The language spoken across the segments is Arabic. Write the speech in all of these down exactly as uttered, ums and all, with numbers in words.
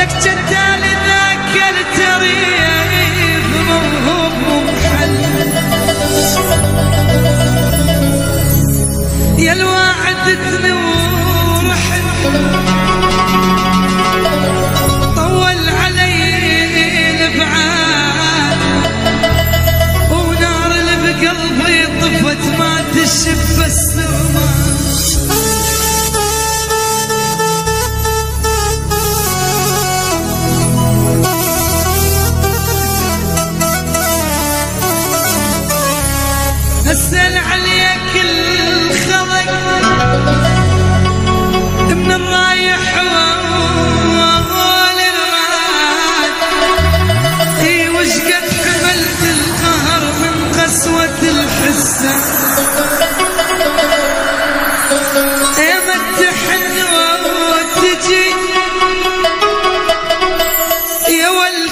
لك جدال ذاك التريف موهوب ومحل يا الواعد تنور طول علي الابعاد ونار اللي بقلبي طفت ما تشف السما اسأل عليك الخلق من الرايح والراد اي وش قد حملت القهر من قسوة الحسة يا ما تحن وتجي يا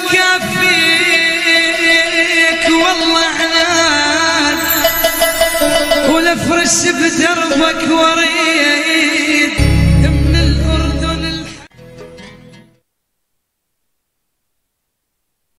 والكافيك والله عناد ولفرش بدربك وريك